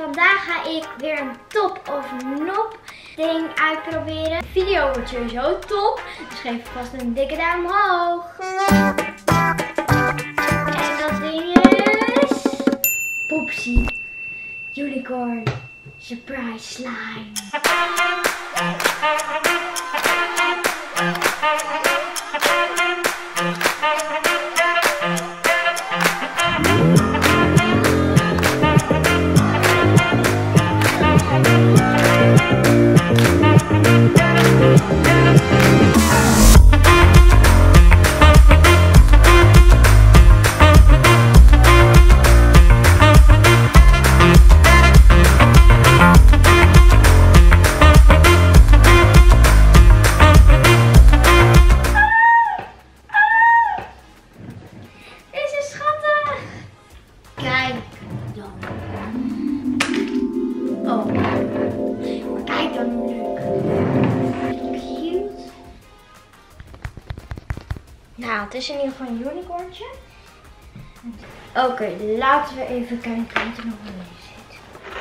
Vandaag ga ik weer een top of nop ding uitproberen. De video wordt sowieso top, dus geef vast een dikke duim omhoog. En dat ding is Poepsie Unicorn Surprise Slime. Nou, het is in ieder geval een unicorntje. Oké, laten we even kijken wat er nog wel in zit.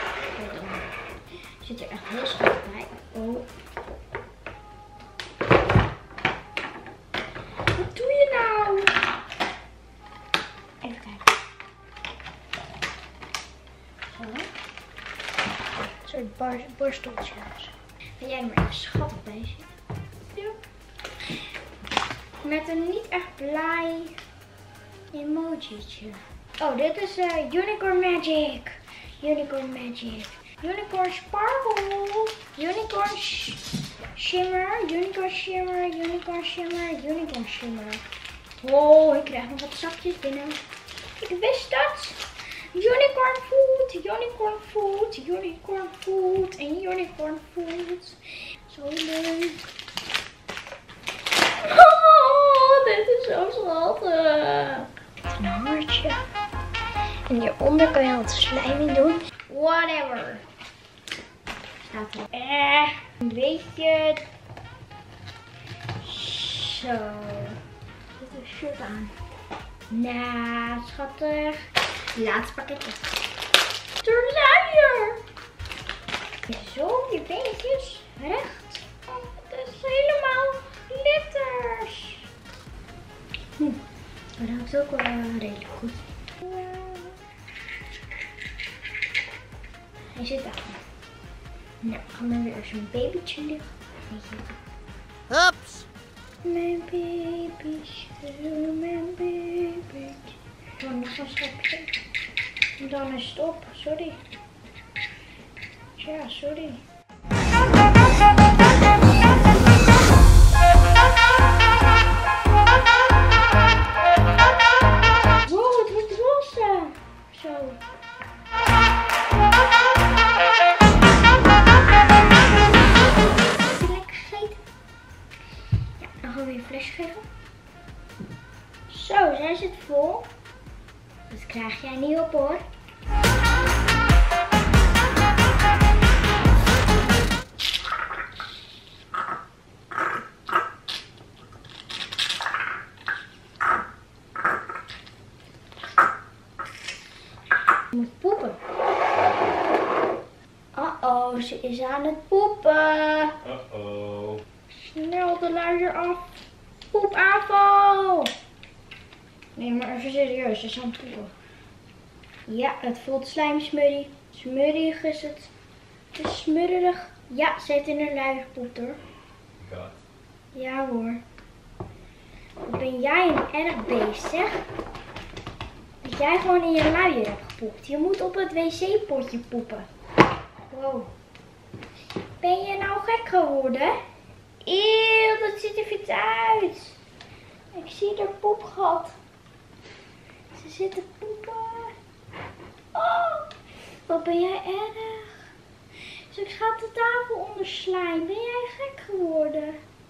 Zit er echt heel schattig bij. Oh. Wat doe je nou? Even kijken. Zo. Een soort borsteltje. Ben jij er maar even schattig bij zitten? Ja. Met een niet echt blij emojietje. Oh, dit is Unicorn Magic. Unicorn Magic. Unicorn Sparkle. Unicorn Shimmer. Unicorn Shimmer. Unicorn Shimmer. Unicorn Shimmer. Wow, ik krijg nog wat zakjes binnen. Ik wist dat. Unicorn Food. Unicorn Food. Unicorn Food. En Unicorn Food. Zo leuk. Oh, dit is zo schattig. Een hartje. En hieronder kan je wat slijm in doen. Whatever. Staat er. Een beetje. Zo. Zet een shirt aan. Nou, schattig. Laatste pakketje. De luier. Zo, je beentjes recht. Oh, het is helemaal glitters. Maar dat is ook wel redelijk goed. Hij zit aan. Nou, gaan we weer zo'n babytje liggen. Ups! Mijn babytje, mijn babytje. Oh, nog zo'n schepje. En dan is het op. Sorry. Ja, sorry. Zo, zij zit vol. Dat krijg jij niet op hoor. Je moet poepen. Uh-oh, ze is aan het poepen. Uh-oh. Snel de luier af. Poepaanval. Nee, maar even serieus, ze is aan het poepen. Ja, het voelt slijmsmurrie. Smurrig is het. Het is smurrig. Ja, ze heeft in haar luier gepoept hoor. Ja. Ja hoor. Wat ben jij een erg beest zeg. Dat jij gewoon in je luier hebt gepoept. Je moet op het wc-potje poepen. Wow. Ben je nou gek geworden? Eeuw, dat ziet er vies uit. Ik zie er poepgat. Ze zit te poepen. Oh, wat ben jij erg. Straks gaat de tafel onder slijm. Ben jij gek geworden?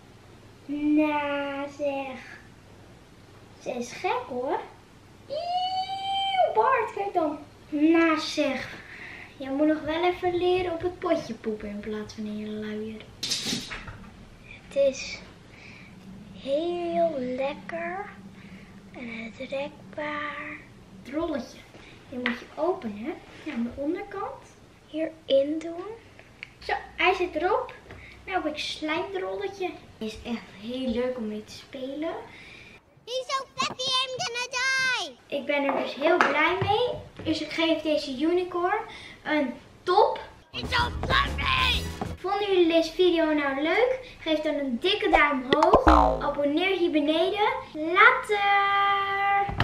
Nou zeg. Ze is gek hoor. Eeuw, Bart, kijk dan. Nou zeg. Je moet nog wel even leren op het potje poepen in plaats van in je luier. Het is heel lekker en het rekbaar. Het rolletje. Die moet je openen. Ja, aan de onderkant. hierin doen. Zo, hij zit erop. Nou heb ik slijmdrolletje. Het is echt heel leuk om mee te spelen. He's so fluffy, I'm gonna die! Ik ben er dus heel blij mee. Dus ik geef deze unicorn een top. It's so fluffy! Vonden jullie deze video nou leuk? Geef dan een dikke duim omhoog. Abonneer hier beneden. Later!